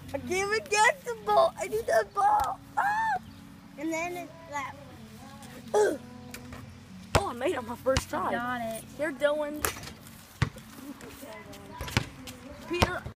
I can't even get the ball. I need that ball. Ah! And then it's that. Oh, I made it on my first try. Got it. Here, Dylan. Peter.